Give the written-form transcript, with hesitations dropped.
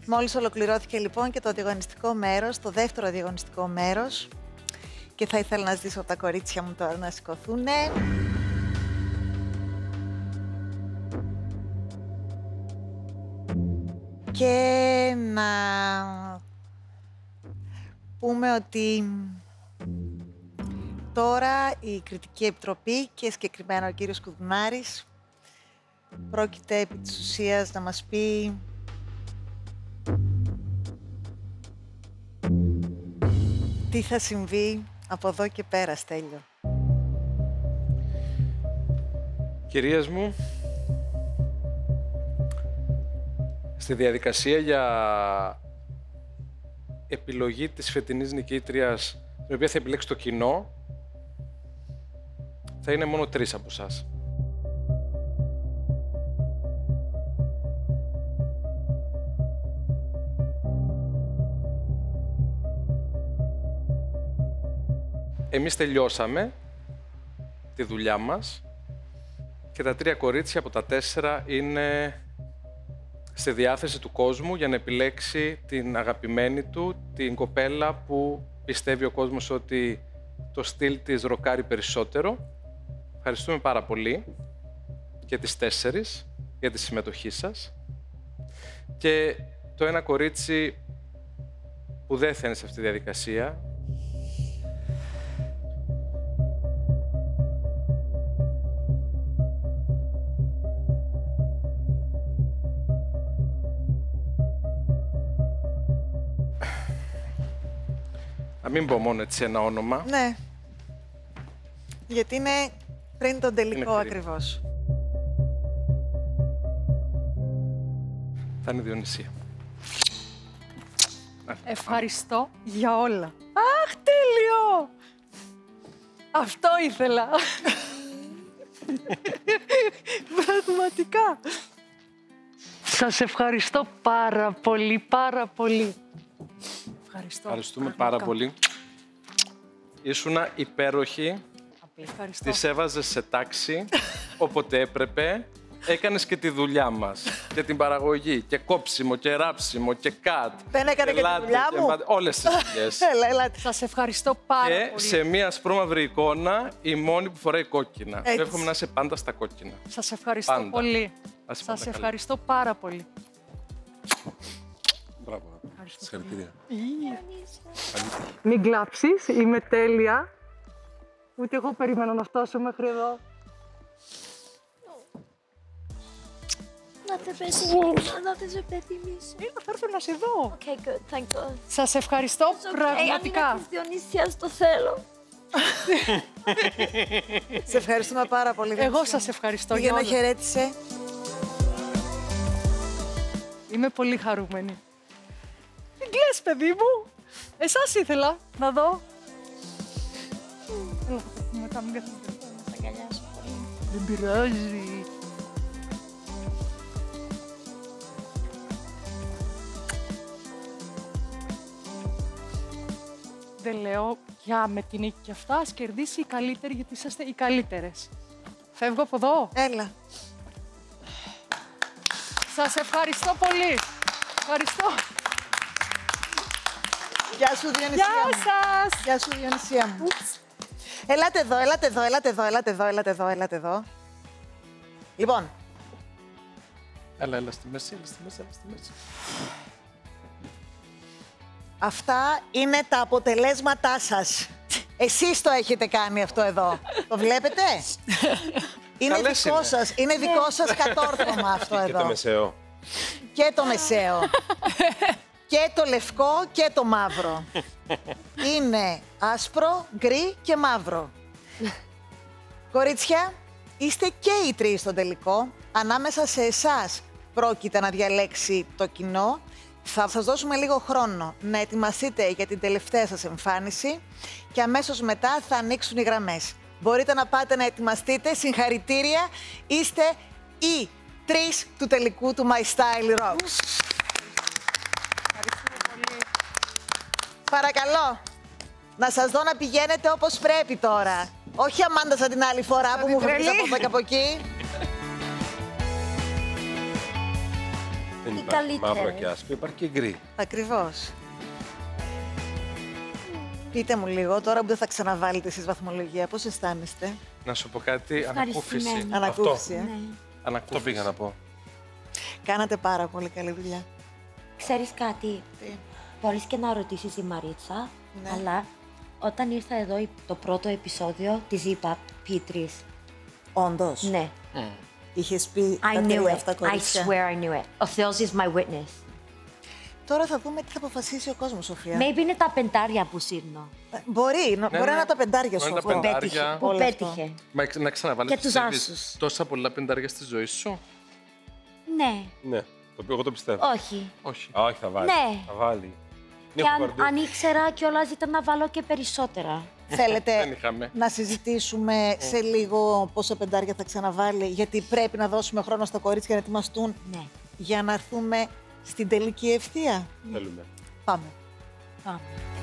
Μόλις ολοκληρώθηκε λοιπόν και το διαγωνιστικό μέρος, το δεύτερο διαγωνιστικό μέρος. Και θα ήθελα να ζητήσω από τα κορίτσια μου τώρα να σηκωθούνε. Και να πούμε ότι τώρα η Κριτική Επιτροπή και συγκεκριμένα ο κύριος Κουδουνάρης πρόκειται επί της ουσίας να μας πει τι θα συμβεί από εδώ και πέρα, Στέλιο. Κυρίες μου, στη διαδικασία για επιλογή της φετινής νικήτριας, την οποία θα επιλέξει το κοινό, θα είναι μόνο 3 από εσάς. Εμείς τελειώσαμε τη δουλειά μας και τα 3 κορίτσια από τα 4 είναι στη διάθεση του κόσμου για να επιλέξει την αγαπημένη του, την κοπέλα που πιστεύει ο κόσμος ότι το στυλ της ροκάρει περισσότερο. Ευχαριστούμε πάρα πολύ και τις 4 για τη συμμετοχή σας. Και το ένα κορίτσι που δεν θα είναι σε αυτή τη διαδικασία, να μην πω μόνο έτσι ένα όνομα. Ναι. Γιατί είναι πριν τον τελικό ακριβώς. Θα είναι Διονυσία. Ευχαριστώ για όλα. Αχ, τέλειο! Αυτό ήθελα. Πραγματικά. Σας ευχαριστώ πάρα πολύ, πάρα πολύ. Ευχαριστούμε πάρα πολύ. Ήσουνα υπέροχη. Τις έβαζες σε τάξη όποτε έπρεπε. Έκανες και τη δουλειά μας. Και την παραγωγή. Και κόψιμο και ράψιμο και κατ. Δεν έκανε και τη δουλειά μου. Όλες τις δουλειές. Σας ευχαριστώ πάρα πολύ. Και σε μια ασπρόμαυρη εικόνα η μόνη που φοράει κόκκινα. Εύχομαι να είσαι πάντα στα κόκκινα. Σας ευχαριστώ πολύ. Σας ευχαριστώ πάρα πολύ. Μπράβο. Συγχαρητήρια. Μην κλάψεις, είμαι τέλεια. Ούτε εγώ περίμενα να φτάσω μέχρι εδώ. Να te επιθυμήσω. Θα έρθω να σε δω. Okay, good, thank God. Σας ευχαριστώ πραγματικά. Αν είναι της Διονύσιας, το θέλω. Σε ευχαριστούμε πάρα πολύ. Εγώ σας ευχαριστώ για να χαιρέτησε. Είμαι πολύ χαρούμενη. Τι κλαις, παιδί μου. Εσάς ήθελα να δω. Μετά μην καθίσετε. Να σ' αγκαλιάσω πολύ. Δεν πειράζει. Δεν λέω για με την νίκη και αυτά, ας κερδίσει η καλύτερη, γιατί είσαστε οι καλύτερες. Φεύγω από εδώ. Έλα. Σας ευχαριστώ πολύ. Ευχαριστώ. Γεια σου, Διονυσία. Γεια σας. Γεια σου, Διονυσία μου. Ελάτε εδώ, ελάτε εδώ, ελάτε εδώ, ελάτε εδώ, ελάτε εδώ, ελάτε εδώ. Λοιπόν. Έλα στη μέση, έλα στη μέση, έλα στη μέση. Αυτά είναι τα αποτελέσματά σας. Εσείς το έχετε κάνει αυτό εδώ. Το βλέπετε? Είναι δικό σας, είναι δικό σας κατόρθωμα αυτό εδώ. Και το μεσαίο. Και το μεσαίο. Και το λευκό και το μαύρο. Είναι άσπρο, γκρι και μαύρο. Κορίτσια, είστε και οι 3 στο τελικό. Ανάμεσα σε εσάς πρόκειται να διαλέξει το κοινό. Θα σας δώσουμε λίγο χρόνο να ετοιμαστείτε για την τελευταία σας εμφάνιση και αμέσως μετά θα ανοίξουν οι γραμμές. Μπορείτε να πάτε να ετοιμαστείτε. Συγχαρητήρια. Είστε οι 3 του τελικού του My Style Rocks. Παρακαλώ, να σας δω να πηγαίνετε όπως πρέπει τώρα. Όχι Αμάντα σαν την άλλη φορά που μου φύγεις από εδώ και από εκεί. Δεν Οι υπάρχει μαύρο καλύτερες. και άσπρο, υπάρχει και γκρι. Ακριβώς. Πείτε μου λίγο, τώρα που δεν θα ξαναβάλετε εσείς βαθμολογία, πώς αισθάνεστε? Να σου πω κάτι, Ευχαριστημένη. ανακούφιση. Ανακούφιση, Ναι. Αυτό Ανακούφιση. πήγα να πω. Κάνατε πάρα πολύ καλή δουλειά. Ξέρεις κάτι, Τι? μπορείς και να ρωτήσεις τη Μαρίτσα, Ναι. αλλά όταν ήρθα εδώ το πρώτο επεισόδιο, της είπα P3. Όντως. Ναι. Είχες πει I τα knew τρία it. αυτά I κορίτσια. swear I knew it. Ο Θεός is my witness. Τώρα θα δούμε τι θα αποφασίσει ο κόσμος, Σοφία. Maybe είναι τα πεντάρια που σύρνω. Μπορεί να ναι. είναι τα πεντάρια σου Είναι τα αυτό. πεντάρια. Που Όλο αυτό. πέτυχε. Μα να ξαναβάλεις Και τους πιστεύεις, άσους. τόσα πολλά πεντάρια στη ζωή σου. Ναι. Ναι, εγώ το πιστεύω. Όχι. Όχι. Α, όχι, θα βάλει. Ναι. Θα βάλει. Και αν ήξερα κιόλας ήταν να βάλω και περισσότερα. Δεν Θέλετε είχαμε. να συζητήσουμε σε λίγο πόσα πεντάρια θα ξαναβάλει, γιατί πρέπει να δώσουμε χρόνο στα κορίτσια να ετοιμαστούν Ναι. για να έρθουμε στην τελική ευθεία. Θέλουμε. Πάμε. Πάμε.